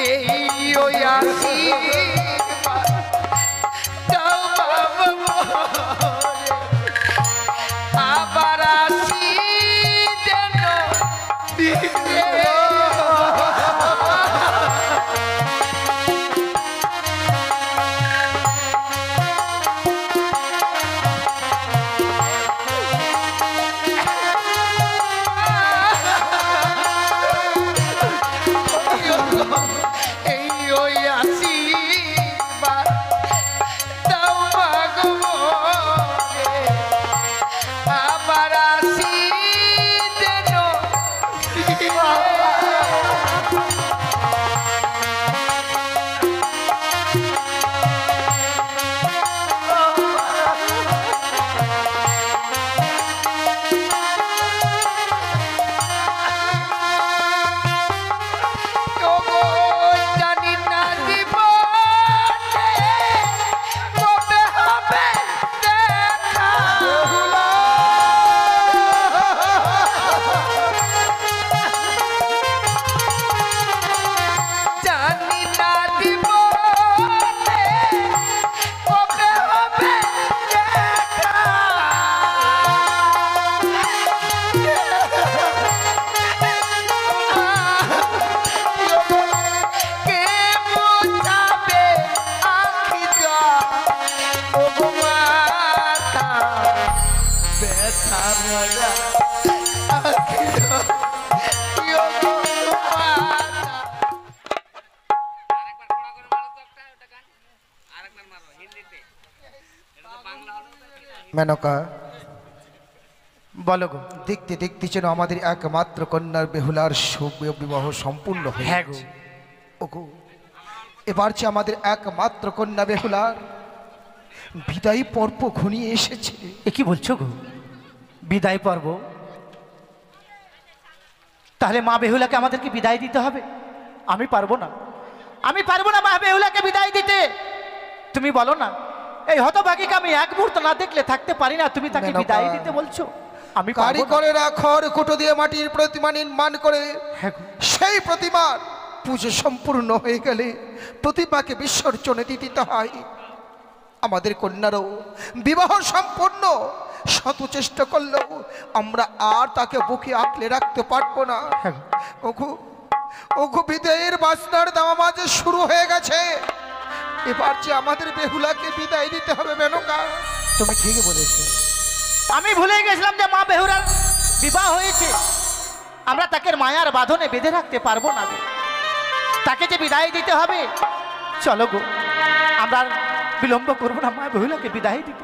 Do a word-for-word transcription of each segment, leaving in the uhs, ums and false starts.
এই ওই আসি আবার আসি যেন মেনকা বলো গো। দেখতে দেখতে যেন আমাদের একমাত্র কন্যার বেহুলার শুভ বিবাহ সম্পূর্ণ হয়ে হ্যাঁ গো। গেছে। ওগো এবার যে আমাদের একমাত্র কন্যা বেহুলার বিদায়ী পর্ব ঘনিয়ে এসেছে। এ কি বলছো গো? বিদায় পর্ব? তাহলে মা বেহুলাকে আমাদেরকে বিদায় দিতে হবে? আমি পারবো না, আমি পারবো না মা বেহুলাকে বিদায় দিতে। তুমি বলো না, এই হতভাগীকে আমি এক মুহূর্ত না দেখলে থাকতে পারি না, তুমি তাকে বিদায় দিতে বলছো? আমি কারিগরের খড় কুটো দিয়ে মাটির প্রতিমা নির্মাণ করে হ্যাঁ সেই প্রতিমার পুজো সম্পূর্ণ হয়ে গেলে প্রতিমাকে বিসর্জনে দিতে হয়। আমাদের কন্যারও বিবাহ সম্পূর্ণ শত চেষ্টা করলেও আমরা আর তাকে বুকে আঁকলে রাখতে পারবো না। ওগো ওগো বিদায়ের বাসনার দামামাজে শুরু হয়ে গেছে। এবার যে আমাদের বেহুলাকে বিদায় দিতে হবে। মেনকা তুমি ঠিকই বলেছো, আমি ভুলে গেছিলাম যে মা বেহুলার বিবাহ হয়েছে। আমরা তাকে মায়ার বাঁধনে বেঁধে রাখতে পারবো না গো, তাকে যে বিদায় দিতে হবে। চলো গো, আমরা বিলম্ব করবো না মা বেহুলাকে বিদায় দিতে।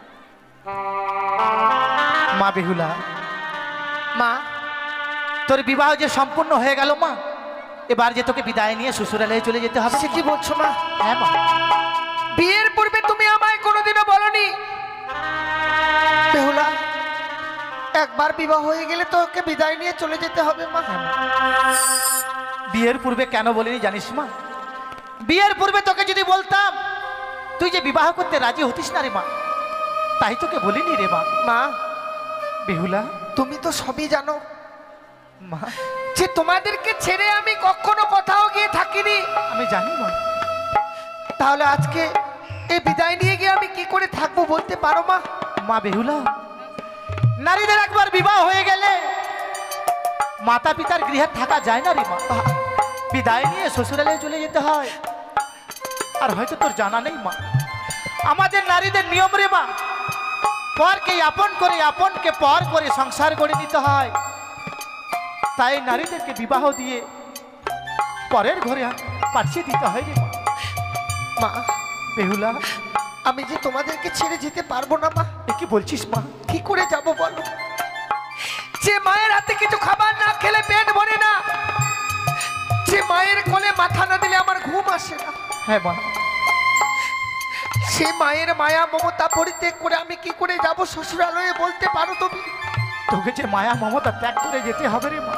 মা বেহুলা, মা তোর বিবাহ যে সম্পূর্ণ হয়ে গেল মা, এবার যে তোকে বিদায় নিয়ে শ্বশুরালয়ে চলে যেতে হবে। সে কি বলছো মা? হ্যাঁ মা। বিয়ের পূর্বে তুমি আমায় কোনোদিনও বলনি বেহুলা একবার বিবাহ হয়ে গেলে তোকে বিদায় নিয়ে চলে যেতে হবে। মা বিয়ের পূর্বে কেন বলিনি জানিস মা? বিয়ের পূর্বে তোকে যদি বলতাম তুই যে বিবাহ করতে রাজি হতিস না রে মা, তাই তোকে বলিনি রে মা। মা বেহুলা, তুমি তো সবই জানো মা যে তোমাদেরকে ছেড়ে আমি কখনো কোথাও গিয়ে থাকিনি। আমি জানি মা। তাহলে আজকে এই বিদায় নিয়ে গিয়ে আমি কি করে থাকবো বলতে পারো মা? মা বেহুলা, নারীদের একবার বিবাহ হয়ে গেলে মাতা পিতার গৃহে থাকা যায় না রে মা, বিদায় নিয়ে শ্বশুরালয়ে চলে যেতে হয়। আর হয়তো তোর জানা নেই মা, আমাদের নারীদের নিয়ম রে মা, পরকে আপন করে আপনকে পর করে সংসার গড়ে নিতে হয়। তাই নারীদেরকে বিবাহ দিয়ে পরের ঘরে পাঠিয়ে দিতে হয় রে মা। মা বেহুলা, আমি যে তোমাদেরকে ছেড়ে যেতে পারবো না মা। এ কি বলছিস মা? কি করে যাব বলো? যে মায়ের হাতে কিছু খাবার না খেলে পেট ভরে না, যে মায়ের কোলে মাথা না দিলে আমার ঘুম আসে না, হ্যাঁ মা, সে মায়ের মায়া মমতা পরিত্যাগ করে আমি কি করে যাব শ্বশুরালয়ে বলতে পারো তুমি? তোকে যে মায়া মমতা ত্যাগ করে যেতে হবে রে মা।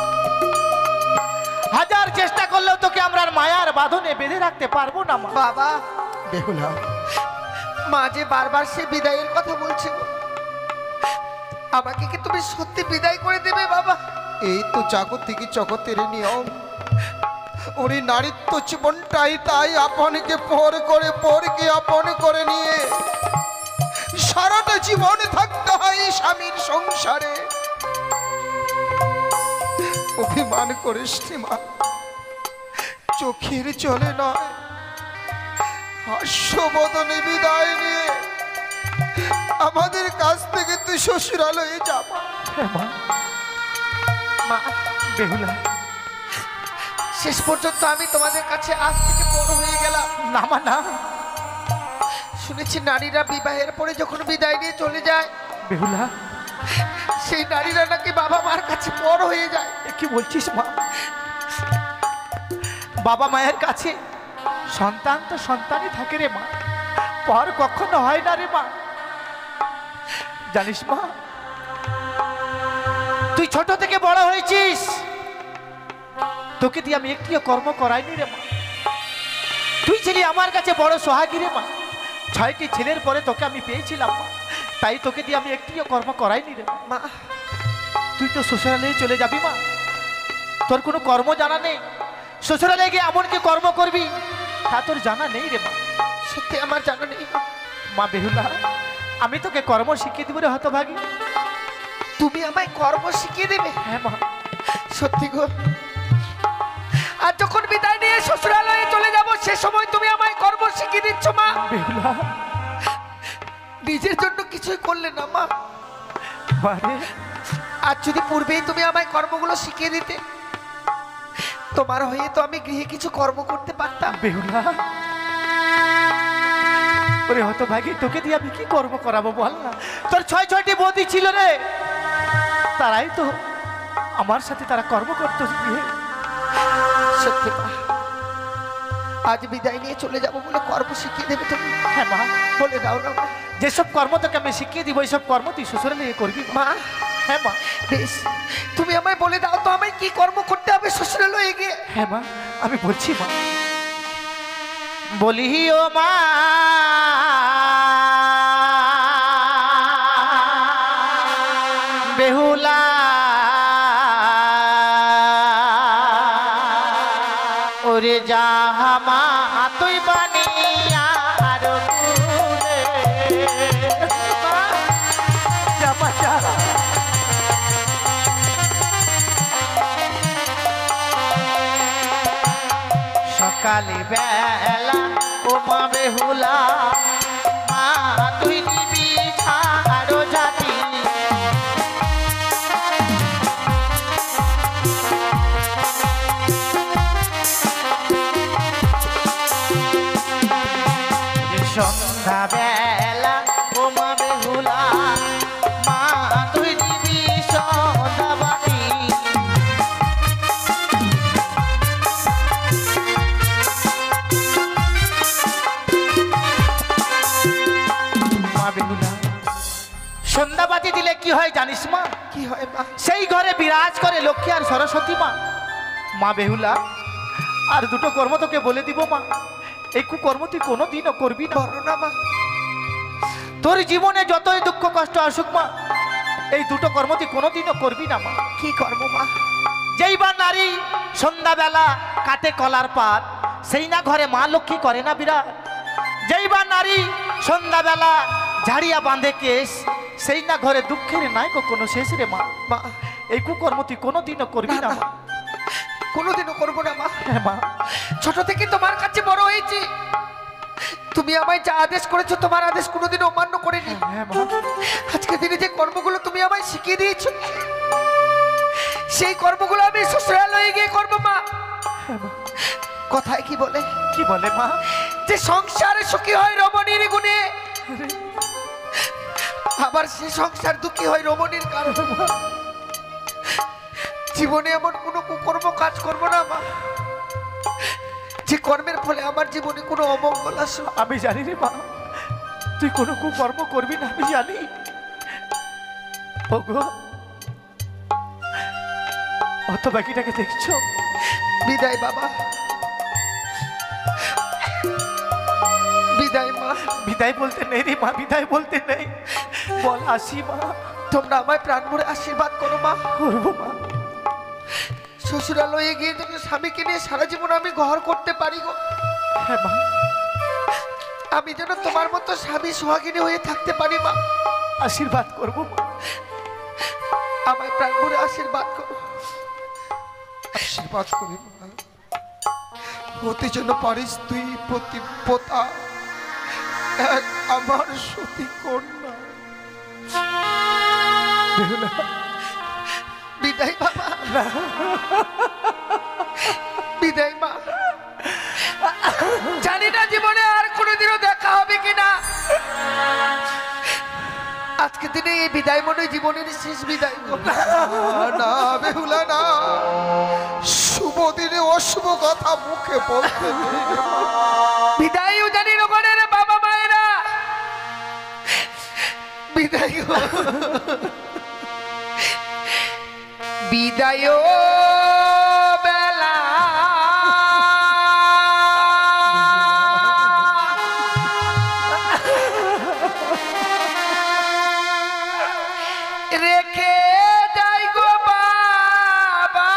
হাজার চেষ্টা করলেও তোকে আমরা মায়ার বাঁধনে বেঁধে রাখতে পারবো না মা। বাবা বেহুলা, মা যে বারবার সে বিদায়ের কথা বলছে, আমাকে কি তুমি সত্যি বিদায় করে দেবে বাবা? এই তো জাগতিক জগতের নিয়ম। ওরে নারীত্ব জীবনটাই তাই আপনকে পর করে পরকে আপন করে নিয়ে সারাটা জীবন থাকতে হয় স্বামীর সংসারে। অভিমান করিস নি মা, চোখের চলে নয় হাস্যবদনে বিদায় নিয়ে আমাদের কাছ থেকে তুই শ্বশুরালয়ে যাবা। মা বেহুলা, শেষ পর্যন্ত আমি তোমাদের কাছে আজ থেকে বড় হয়ে গেলাম। না মা না। শুনেছি নারীরা বিবাহের পরে যখন বিদায় নিয়ে চলে যায়, বেহুলা, সেই নারীরা নাকি বাবা মার কাছে বড় হয়ে যায়। এ কি বলছিস মা? বাবা মায়ের কাছে সন্তান তো সন্তানই থাকে রে মা, পর কখনো হয় না রে মা। জানিস মা, তুই ছোট থেকে বড় হয়েছিস, তোকে দিয়ে আমি একটিও কর্ম করাইনি রে মা। তুই ছিলি আমার কাছে বড় সোহাগী রে মা। ছয়টি ছেলের পরে তোকে আমি পেয়েছিলাম মা, তাই তোকে দিয়ে আমি একটিও কর্ম করাইনি রে মা। মা তুই তো শ্বশুরালয়ে চলে যাবি মা, তোর কোনো কর্ম জানা নেই। শ্বশুরালয়ে গিয়ে এমন কি কর্ম করবি তা তোর জানা নেই রে মা। সত্যি আমার জানা নেই মা। মা বেহুলা, আমি তোকে কর্ম শিখিয়ে দিব রে হতভাগী। তুমি আমায় কর্ম শিখিয়ে দেবে? হ্যাঁ মা। সত্যি গো। আর যখন বিদায় নিয়ে শ্বশুরালয়ে চলে যাব, সে সময় তুমি আমায় কর্ম শিখিয়ে দিচ্ছ মা। বেহুলা, নিজের জন্য কিছুই করলে না মা। মানে আর যদি পূর্বেই তুমি আমায় কর্মগুলো শিখিয়ে দিতে, তোমার হয়ে তো আমি গৃহে কিছু কর্ম করতে পারতাম। বেহুলা, ওরে হতভাগী, তোকে দিয়ে আমি কি কর্ম করাবো বল না? তোর ছয় ছয়টি বৌদি ছিল রে, তারাই তো আমার সাথে তারা কর্ম করতো গৃহে। সত্যি মা, আজ বিদায় নিয়ে চলে যাব বলে কর্ম শিখিয়ে দেবে তুমি? হ্যাঁ মা, বলে দাও না মা। যেসব কর্ম তোকে আমি শিখিয়ে দিব, এইসব কর্ম তুই শ্বশুরালয়ে করবি মা। মা হ্যাঁ মা। বেশ, তুমি আমায় বলে দাও তো আমায় কি কর্ম করতে হবে শ্বশুরালয়ে গিয়ে। হ্যাঁ মা, আমি বলছি মা। বলি ও মা, বেহুলা, ওরে জাহামা তুই বানিয়া আর জামা যা। সকালে বেলা ও মা বেহুলা, মা তুই নিবি ছাড়ো জাতি। সন্ধ্যা বেলা ও মা বেহুলা, মা তুই নিবি সন্ধ্যা বাতি। সন্ধ্যাবাতি দিলে কি হয় জানিস মা? কি হয় মা? সেই ঘরে বিরাজ করে লক্ষ্মী আর সরস্বতী মা। মা বেহুলা, আর দুটো কর্ম তোকে বলে দিব মা, এই কুকর্ম তুই কোনোদিনও করবি না। বলো না মা। তোর জীবনে যতই দুঃখ কষ্ট আসুক মা, এই দুটো কর্ম তুই কোনোদিনও করবি না মা। কি কর্ম মা? যেই বা নারী সন্ধ্যাবেলা কাটে কলার পাত, সেই না ঘরে মা লক্ষ্মী করে না বিরাট। যেই বা নারী সন্ধ্যাবেলা ঝাড়িয়া বাঁধে কেশ, সেই না ঘরে দুঃখের নাই কোনো শেষ রে মা। মা এই কুকর্ম তুই কোনোদিনও করবি না মা। কোনোদিনও করবো না মা। হ্যাঁ মা। ছোট থেকে তোমার কাছে বড় হয়েছি, তুমি আমায় যা আদেশ করেছো তোমার আদেশ কোনোদিন অমান্য করিনি। হ্যাঁ মা। আজকে দিনে যে কর্মগুলো তুমি আমায় শিখিয়ে দিয়েছো, সেই কর্মগুলো আমি শ্বশুরালয়ে গিয়ে করবো মা। কথায় কি বলে? কি বলে মা? যে সংসারে সুখী হয় রমণীর গুণে, আবার সে সংসার দুঃখী হয় রমণীর কারণে। জীবনে এমন কোনো কুকর্ম কাজ করবো না মা, যে কর্মের ফলে আমার জীবনে কোনো অমঙ্গল আসবে। আমি জানি রে মা, তুই কোনো কুকর্ম করবি না, আমি জানি। ওগো, অত বাকিটাকে দেখছো? বিদায় বাবা, বিদায় মা। বিদায় বলতে নেই রে মা, বিদায় বলতে নেই, বল আসি মা। তোমরা আমায় প্রাণ ভরে আশীর্বাদ করো মা। করবো মা। শ্বশুরালয়ে গিয়ে তোকে স্বামীকে নিয়ে সারা জীবন আমি ঘর করতে পারি গো। হ্যাঁ মা, আমি যেন তোমার মতো স্বামী সোহাগিনী হয়ে থাকতে পারি মা। আশীর্বাদ করবো মা। আমায় প্রাণ ভরে আশীর্বাদ করো। আশীর্বাদ করি মা। হতে যেন পারিস তুই প্রতিপতা, এক আমার সতী কন্যা। বিদায় বাবা, বিদায় মা। জানি না জীবনে আর কোনোদিনও দেখা হবে কিনা। আজকে দিনে এই বিদায় মনে হয় জীবনের শেষ বিদায় গো। না বেহুলা না, শুভ দিনে অশুভ কথা মুখে বলতে নেই রে মা। বিদায়ও জানি নগরের বাবা মায়েরা। বিদায় গো। বিদায় বেলা রেখে যাই গো বাবা।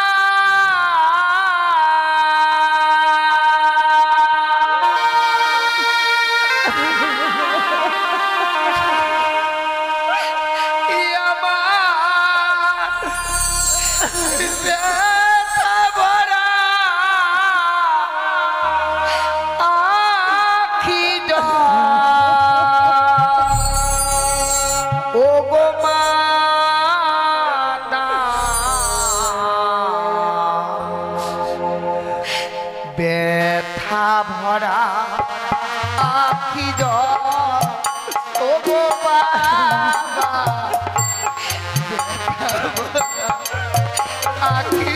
ব্যথা ভরা আখি জল ও গো বাবা, ব্যথা ভরা আখি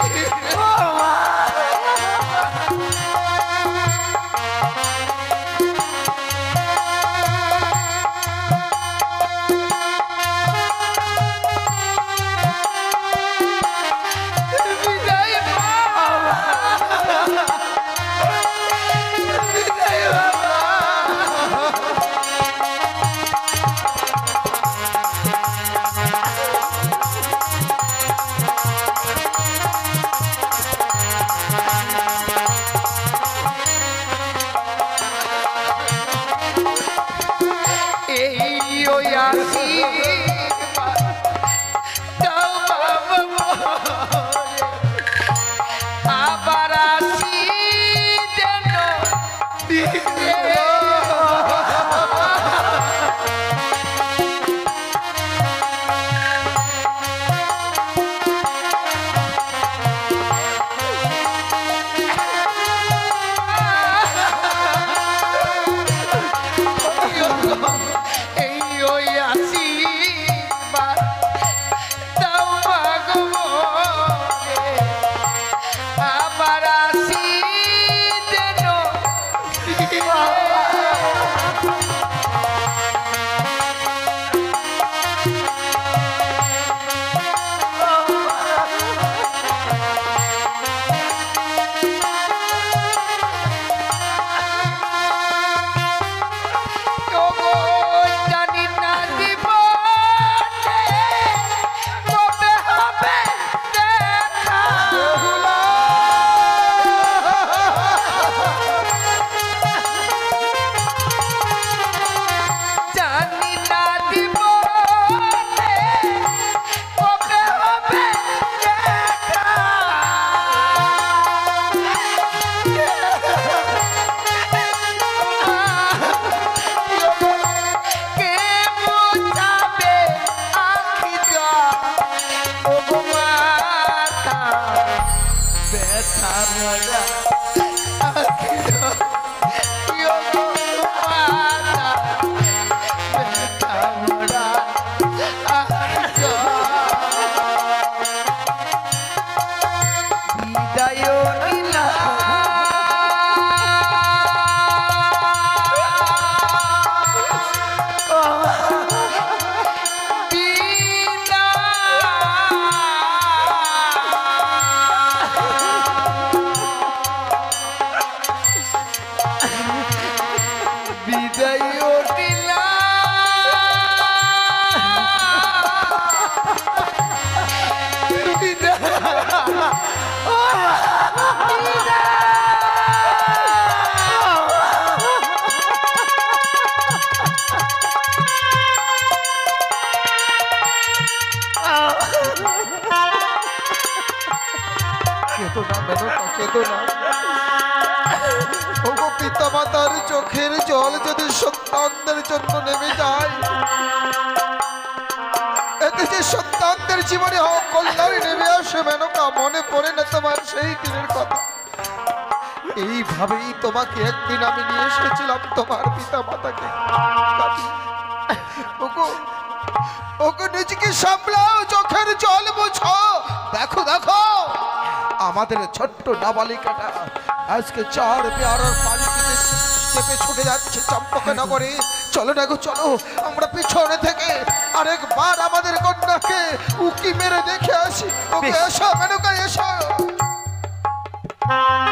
ওগো পিতা মাতার চোখের জল যদি সন্তানদের জন্য নেমে যায়, এতে যে সন্তানদের জীবনে হোক কল্যাণ নেমে আসে মেনকা, মনে পড়ে না তোমার সেই দিনের কথা? এইভাবেই তোমাকে একদিন আমি নিয়ে এসেছিলাম তোমার পিতা মাতাকে। ওগো ওগো নিজেকে সামলাও, চোখের জল মুছো। দেখো দেখো আমাদের ছোট্ট নাবালিকাটা আজকে চার পেয়ারার পালিয়ে চেপে ছুটে যাচ্ছে চম্পকনগরে। চলো না গো চলো, আমরা পিছনে থেকে আরেকবার আমাদের কন্যাকে উকি মেরে দেখে আসি। ওকে এসো মেনকা এসো।